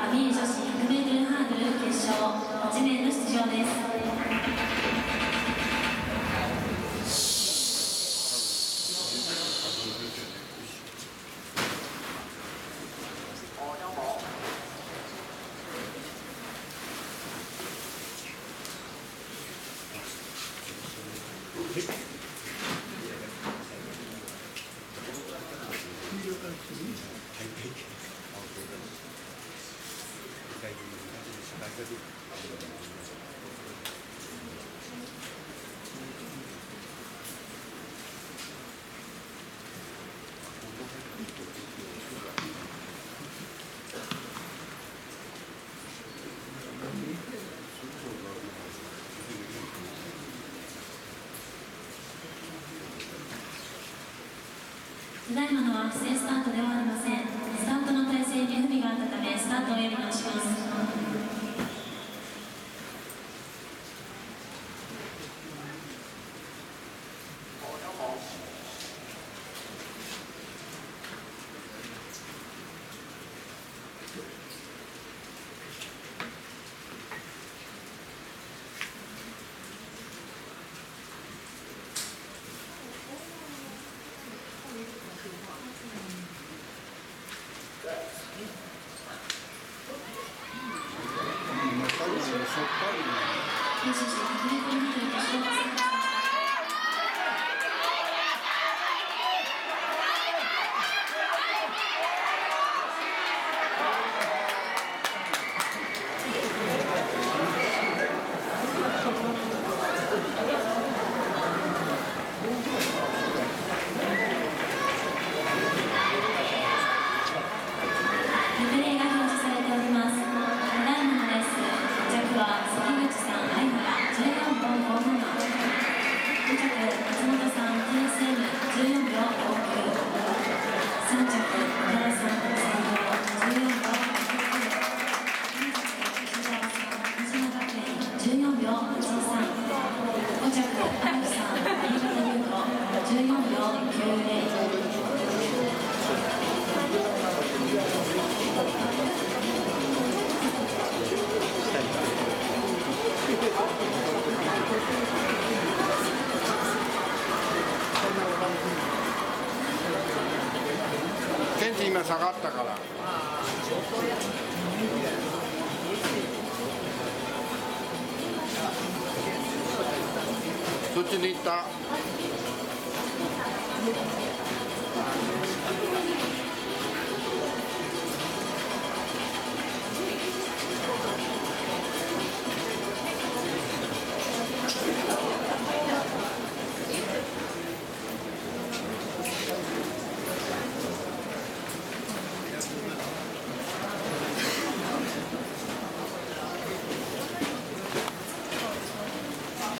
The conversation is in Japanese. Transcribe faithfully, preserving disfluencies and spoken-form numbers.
は三重女子 ひゃくメートル ハードル決勝はち名の出場です。ただいまのは不正スタートではありません。スタートの体勢に不備があったためスタートをやり直します。九州市ひゃくメートル ハードル決勝です。 天気今下がったから。どっちに行った？